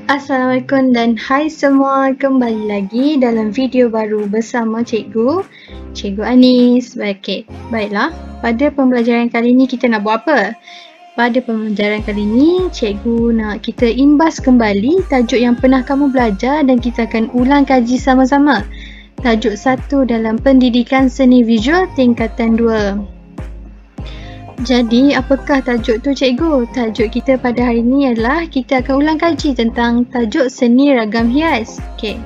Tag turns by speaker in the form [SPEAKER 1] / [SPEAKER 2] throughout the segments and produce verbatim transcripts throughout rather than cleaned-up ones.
[SPEAKER 1] Assalamualaikum dan hai semua, kembali lagi dalam video baru bersama Cikgu Cikgu Anis. Okey, baiklah, pada pembelajaran kali ini kita nak buat apa? Pada pembelajaran kali ini Cikgu nak kita imbas kembali tajuk yang pernah kamu belajar dan kita akan ulang kaji sama-sama. Tajuk satu dalam pendidikan seni visual tingkatan dua. Jadi, apakah tajuk tu cikgu? Tajuk kita pada hari ini adalah kita akan ulang kaji tentang tajuk seni ragam hias. Okey.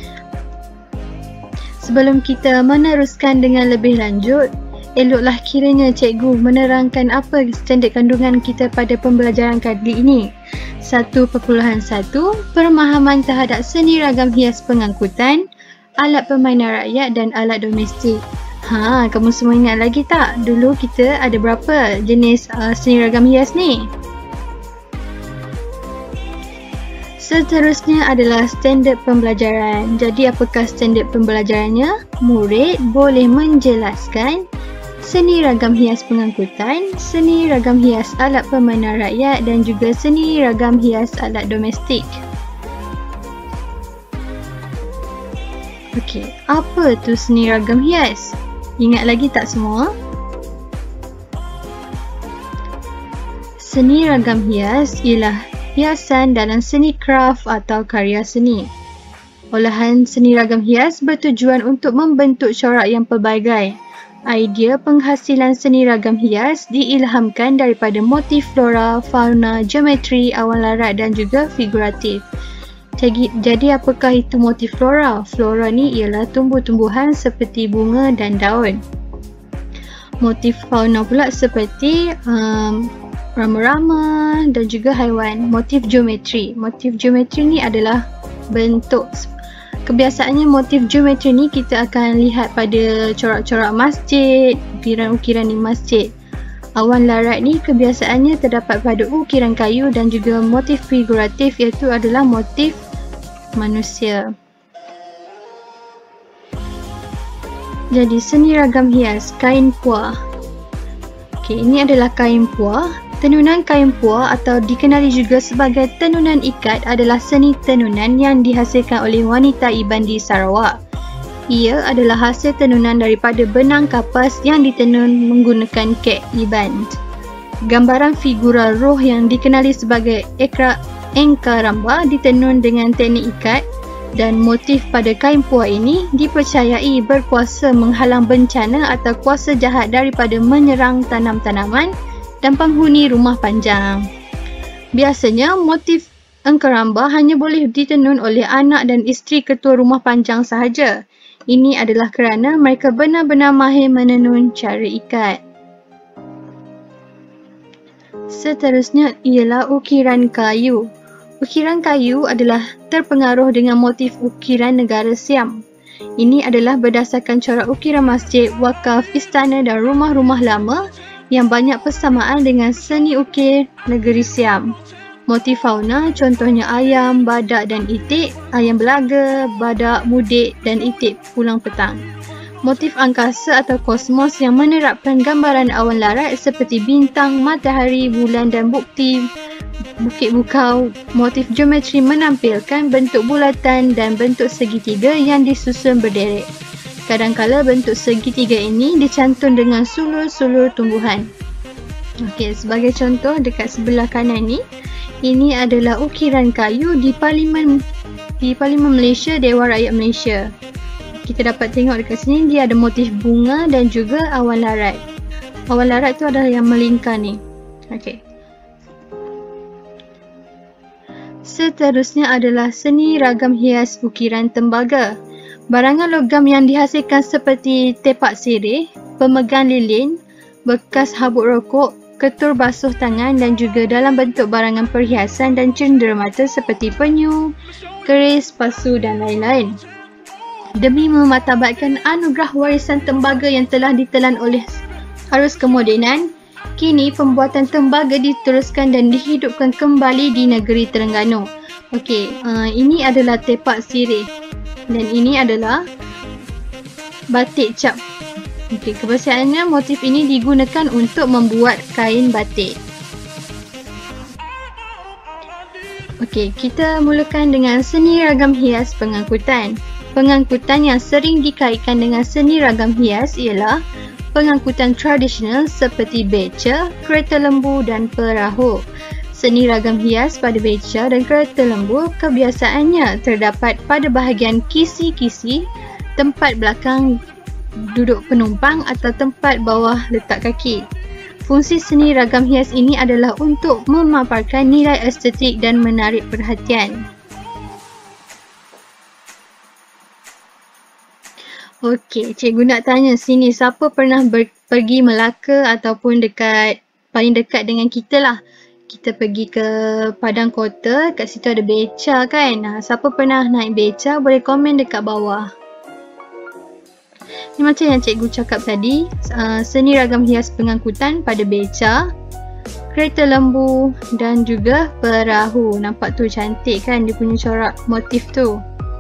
[SPEAKER 1] Sebelum kita meneruskan dengan lebih lanjut, eloklah kiranya cikgu menerangkan apa standard kandungan kita pada pembelajaran kali ini. satu titik satu Pemahaman terhadap seni ragam hias pengangkutan, alat permainan rakyat dan alat domestik. Ha, kamu semua ingat lagi tak? Dulu kita ada berapa jenis uh, seni ragam hias ni? Seterusnya adalah standard pembelajaran. Jadi apakah standard pembelajarannya? Murid boleh menjelaskan seni ragam hias pengangkutan, seni ragam hias alat permainan rakyat dan juga seni ragam hias alat domestik. Okey, apa tu seni ragam hias? Ingat lagi tak semua? Seni ragam hias ialah hiasan dalam seni kraft atau karya seni. Olahan seni ragam hias bertujuan untuk membentuk corak yang pelbagai. Idea penghasilan seni ragam hias diilhamkan daripada motif flora, fauna, geometri, awan larat dan juga figuratif. Jadi, jadi apakah itu motif flora? Flora ni ialah tumbuh-tumbuhan seperti bunga dan daun. Motif fauna pula seperti um, rama-rama dan juga haiwan. Motif geometri. Motif geometri ni adalah bentuk. Kebiasaannya motif geometri ni kita akan lihat pada corak-corak masjid, ukiran-ukiran di masjid. Awan larat ni kebiasaannya terdapat pada ukiran kayu dan juga motif figuratif iaitu adalah motif manusia. Jadi seni ragam hias, kain puah. Okey, ini adalah kain puah. Tenunan kain puah atau dikenali juga sebagai tenunan ikat adalah seni tenunan yang dihasilkan oleh wanita Iban di Sarawak. Ia adalah hasil tenunan daripada benang kapas yang ditenun menggunakan kek Iban. Gambaran figura roh yang dikenali sebagai ekra engkaramba ditenun dengan teknik ikat dan motif pada kain puah ini dipercayai berkuasa menghalang bencana atau kuasa jahat daripada menyerang tanam-tanaman dan penghuni rumah panjang. Biasanya motif engkaramba hanya boleh ditenun oleh anak dan isteri ketua rumah panjang sahaja. Ini adalah kerana mereka benar-benar mahir menenun cara ikat. Seterusnya ialah ukiran kayu. Ukiran kayu adalah terpengaruh dengan motif ukiran negara Siam. Ini adalah berdasarkan corak ukiran masjid, wakaf, istana dan rumah-rumah lama yang banyak persamaan dengan seni ukir negeri Siam. Motif fauna contohnya ayam, badak dan itik, ayam belaga, badak, mudik dan itik pulang petang. Motif angkasa atau kosmos yang menerapkan gambaran awan larat seperti bintang, matahari, bulan dan bukti bukit bukau. Motif geometri menampilkan bentuk bulatan dan bentuk segitiga yang disusun berderet. Kadangkala bentuk segitiga ini dicantum dengan sulur-sulur tumbuhan. Okey, sebagai contoh dekat sebelah kanan ni, ini adalah ukiran kayu di Parlimen di Parlimen Malaysia, Dewan Rakyat Malaysia. Kita dapat tengok dekat sini dia ada motif bunga dan juga awan larat. Awan larat tu adalah yang melingkar ni. Okey. Seterusnya adalah seni ragam hias ukiran tembaga. Barangan logam yang dihasilkan seperti tepak sirih, pemegang lilin, bekas habuk rokok, ketur basuh tangan dan juga dalam bentuk barangan perhiasan dan cenderamata seperti penyu, keris, pasu dan lain-lain. Demi memartabatkan anugerah warisan tembaga yang telah ditelan oleh arus kemodenan, kini pembuatan tembaga diteruskan dan dihidupkan kembali di negeri Terengganu. Okey, uh, ini adalah tepak sirih dan ini adalah batik cap. Okey, kebiasaannya motif ini digunakan untuk membuat kain batik. Okey, kita mulakan dengan seni ragam hias pengangkutan. Pengangkutan yang sering dikaitkan dengan seni ragam hias ialah pengangkutan tradisional seperti beca, kereta lembu dan perahu. Seni ragam hias pada beca dan kereta lembu kebiasaannya terdapat pada bahagian kisi-kisi, tempat belakang duduk penumpang atau tempat bawah letak kaki. Fungsi seni ragam hias ini adalah untuk memaparkan nilai estetik dan menarik perhatian. Okey, cikgu nak tanya sini, siapa pernah ber- pergi Melaka ataupun dekat paling dekat dengan kita lah. Kita pergi ke Padang Kota, kat situ ada beca kan. Nah, siapa pernah naik beca boleh komen dekat bawah. Ini macam yang cikgu cakap tadi, uh, seni ragam hias pengangkutan pada beca, kereta lembu dan juga perahu. Nampak tu cantik kan dia punya corak motif tu.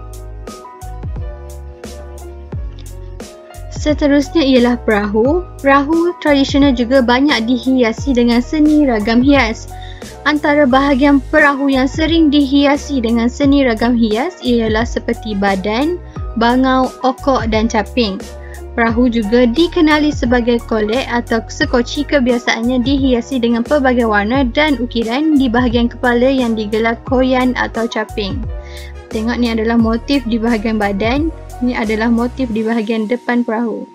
[SPEAKER 1] Seterusnya ialah perahu. Perahu tradisional juga banyak dihiasi dengan seni ragam hias. Antara bahagian perahu yang sering dihiasi dengan seni ragam hias ialah seperti badan, bangau, okok dan caping. Perahu juga dikenali sebagai kolek atau sekoci, kebiasaannya dihiasi dengan pelbagai warna dan ukiran di bahagian kepala yang digelar koyan atau caping. Tengok ni adalah motif di bahagian badan, ni adalah motif di bahagian depan perahu.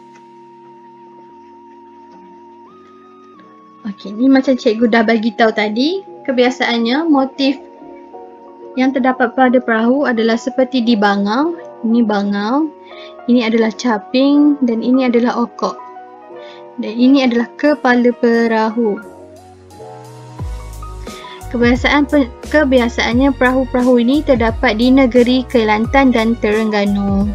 [SPEAKER 1] Okey, ni macam cikgu dah bagi tahu tadi, kebiasaannya motif yang terdapat pada perahu adalah seperti di bangau, ini bangau, ini adalah caping dan ini adalah okok. Dan ini adalah kepala perahu. Kebiasaan kebiasaannya perahu-perahu ini terdapat di negeri Kelantan dan Terengganu.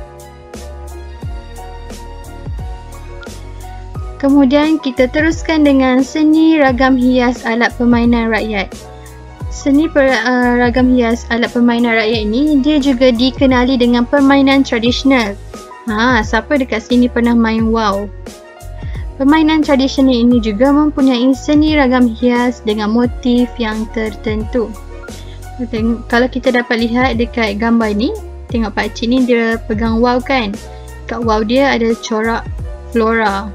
[SPEAKER 1] Kemudian kita teruskan dengan seni ragam hias alat permainan rakyat. Seni per, uh, ragam hias alat permainan rakyat ini dia juga dikenali dengan permainan tradisional. Ha, siapa dekat sini pernah main wow? Permainan tradisional ini juga mempunyai seni ragam hias dengan motif yang tertentu. Tengok, kalau kita dapat lihat dekat gambar ni, tengok pakcik ni dia pegang wow kan? Kat wow dia ada corak flora.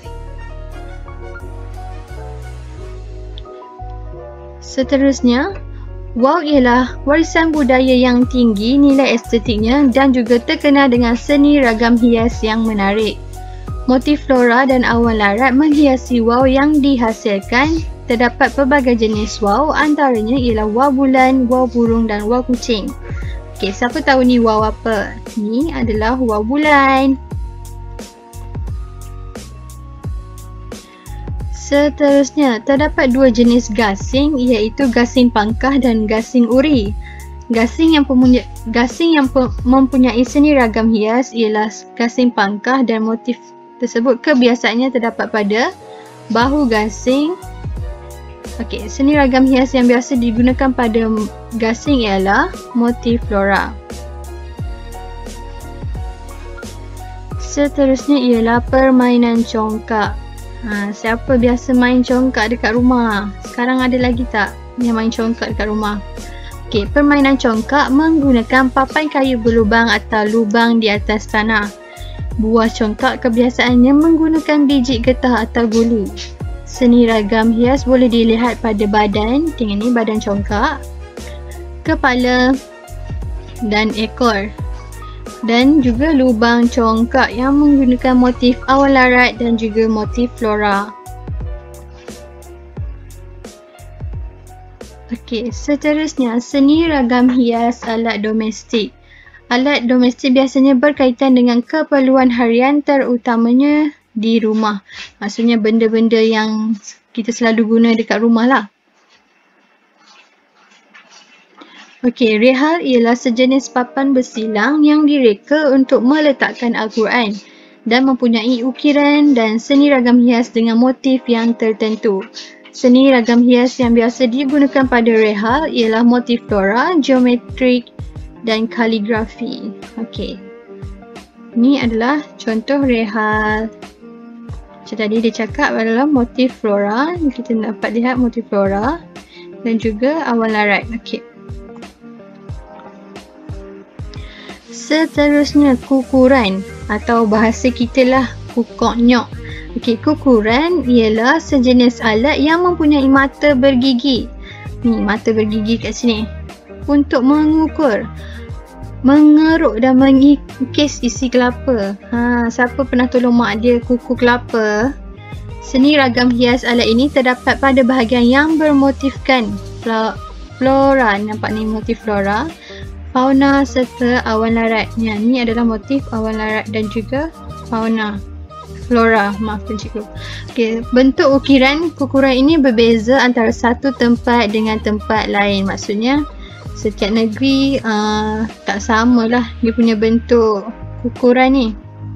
[SPEAKER 1] Seterusnya, wow ialah warisan budaya yang tinggi nilai estetiknya dan juga terkenal dengan seni ragam hias yang menarik. Motif flora dan awan larat menghiasi wow yang dihasilkan. Terdapat pelbagai jenis wow, antaranya ialah wow bulan, wow burung dan wow kucing. Okey, siapa tahu ni wow apa? Ni adalah wow bulan. Seterusnya, terdapat dua jenis gasing iaitu gasing pangkah dan gasing uri. Gasing yang, pemunya, gasing yang pe, mempunyai seni ragam hias ialah gasing pangkah dan motif tersebut kebiasaannya terdapat pada bahu gasing. Okey, seni ragam hias yang biasa digunakan pada gasing ialah motif flora. Seterusnya ialah permainan congkak. Ha, siapa biasa main congkak dekat rumah? Sekarang ada lagi tak yang main congkak dekat rumah? Okey, permainan congkak menggunakan papan kayu berlubang atau lubang di atas tanah. Buah congkak kebiasaannya menggunakan biji getah atau guli. Seni ragam hias boleh dilihat pada badan, tengok ni badan congkak, kepala dan ekor. Dan juga lubang congkak yang menggunakan motif awan larat dan juga motif flora. Okey, seterusnya seni ragam hias alat domestik. Alat domestik biasanya berkaitan dengan keperluan harian, terutamanya di rumah. Maksudnya benda-benda yang kita selalu guna dekat rumah lah. Okey, rehal ialah sejenis papan bersilang yang direka untuk meletakkan Al-Quran dan mempunyai ukiran dan seni ragam hias dengan motif yang tertentu. Seni ragam hias yang biasa digunakan pada rehal ialah motif flora, geometrik dan kaligrafi. Okey, ini adalah contoh rehal. Macam tadi dia cakap adalah motif flora, kita dapat lihat motif flora dan juga awan larat. Okey. Seterusnya, kukuran atau bahasa kita lah kukok nyok. Okey, kukuran ialah sejenis alat yang mempunyai mata bergigi. Ni mata bergigi kat sini. Untuk mengukur, mengeruk dan mengikis isi kelapa. Ha, siapa pernah tolong mak dia kukur kelapa? Seni ragam hias alat ini terdapat pada bahagian yang bermotifkan flora, nampak ni motif flora, fauna serta awan larat. Ya, ni adalah motif awan larat dan juga fauna. Flora, maafkan cikgu. Okay, bentuk ukiran kukuran ini berbeza antara satu tempat dengan tempat lain. Maksudnya setiap negeri uh, tak samalah dia punya bentuk kukuran ni.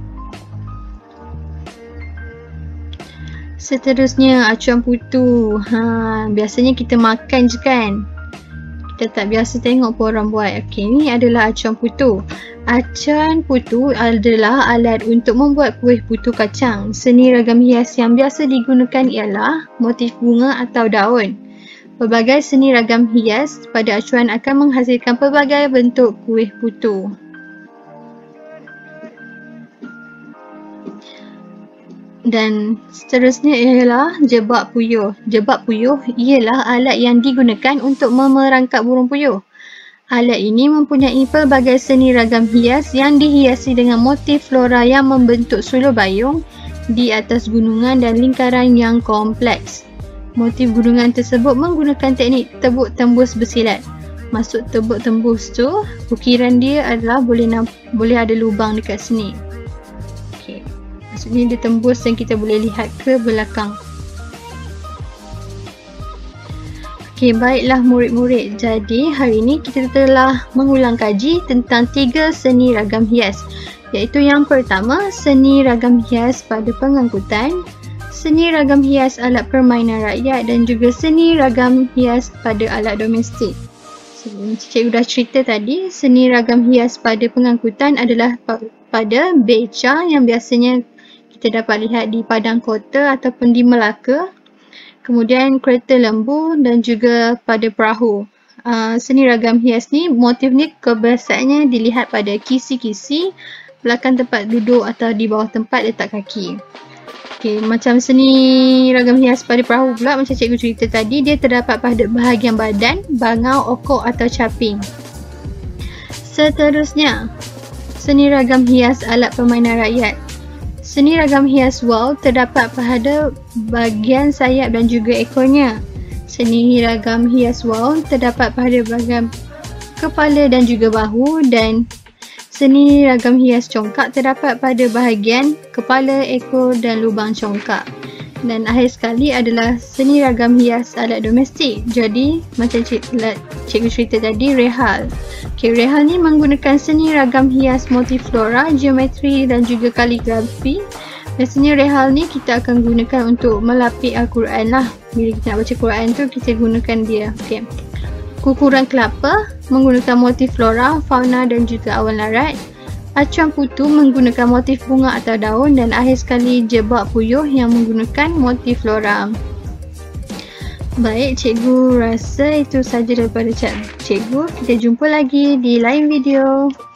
[SPEAKER 1] Seterusnya, acuan putu. Ha, biasanya kita makan je kan. Kita tak biasa tengok pun orang buat. Okey, ni adalah acuan putu. Acuan putu adalah alat untuk membuat kuih putu kacang. Seni ragam hias yang biasa digunakan ialah motif bunga atau daun. Pelbagai seni ragam hias pada acuan akan menghasilkan pelbagai bentuk kuih putu. Dan seterusnya ialah jebak puyuh. Jebak puyuh ialah alat yang digunakan untuk memerangkap burung puyuh. Alat ini mempunyai pelbagai seni ragam hias yang dihiasi dengan motif flora yang membentuk sulur bayung di atas gunungan dan lingkaran yang kompleks. Motif gunungan tersebut menggunakan teknik tebuk tembus bersilat. Maksud tebuk tembus tu, ukiran dia adalah boleh boleh ada lubang dekat sini. Okey. Maksudnya dia tembus dan kita boleh lihat ke belakang. Okey, baiklah murid-murid. Jadi, hari ini kita telah mengulang kaji tentang tiga seni ragam hias. Iaitu yang pertama, seni ragam hias pada pengangkutan, seni ragam hias alat permainan rakyat dan juga seni ragam hias pada alat domestik. Cikgu dah cerita tadi, seni ragam hias pada pengangkutan adalah pada beca yang biasanya kita dapat lihat di padang kota ataupun di Melaka. Kemudian kereta lembu dan juga pada perahu. Uh, seni ragam hias ni, motif ni kebiasaannya dilihat pada kisi-kisi, belakang tempat duduk atau di bawah tempat letak kaki. Okay, macam seni ragam hias pada perahu pula, macam cikgu cerita tadi, dia terdapat pada bahagian badan, bangau, okok atau caping. Seterusnya, seni ragam hias alat permainan rakyat. Seni ragam hias wow terdapat pada bahagian sayap dan juga ekornya. Seni ragam hias wow terdapat pada bahagian kepala dan juga bahu, dan seni ragam hias congkak terdapat pada bahagian kepala, ekor dan lubang congkak. Dan akhir sekali adalah seni ragam hias alat domestik. Jadi macam cikgu, cikgu cerita tadi, rehal. Okay, rehal ni menggunakan seni ragam hias motif flora, geometri dan juga kaligrafi. Biasanya rehal ni kita akan gunakan untuk melapik Al-Quran lah. Bila kita nak baca Quran tu, kita gunakan dia. Okay. Kukuran kelapa menggunakan motif flora, fauna dan juga awan larat. Acuan putu menggunakan motif bunga atau daun, dan akhir sekali jebak puyuh yang menggunakan motif flora. Baik, cikgu rasa itu saja daripada cikgu. Kita jumpa lagi di lain video.